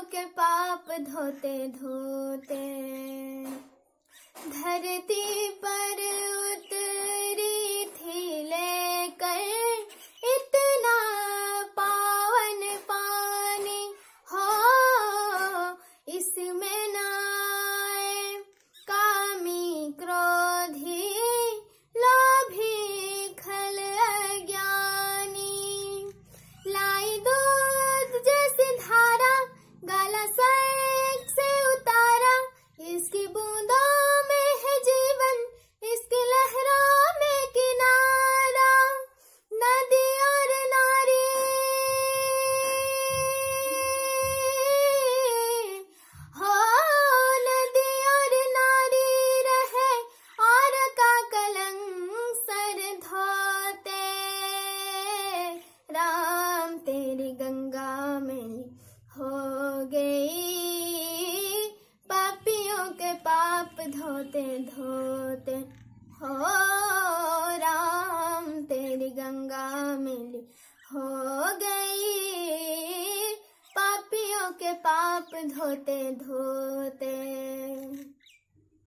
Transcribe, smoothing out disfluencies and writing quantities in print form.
के पाप धोते धोते धरती पर उतरी थी लेकर इतना पावन पानी हो, इसमें न आए कामी क्रोधी लोभी खल अज्ञानी। लाई दूध जैसी धारा गाला सड़क से उतारा, इसकी बूंदों में है जीवन, इसकी लहरों में किनारा। नदी और नारी हो, नदी और नारी रहे और का कलंक सर धोते। राम तेरी गंगा में हो गई, पापियों के पाप धोते धोते हो। राम तेरी गंगा में हो गई, पापियों के पाप धोते धोते।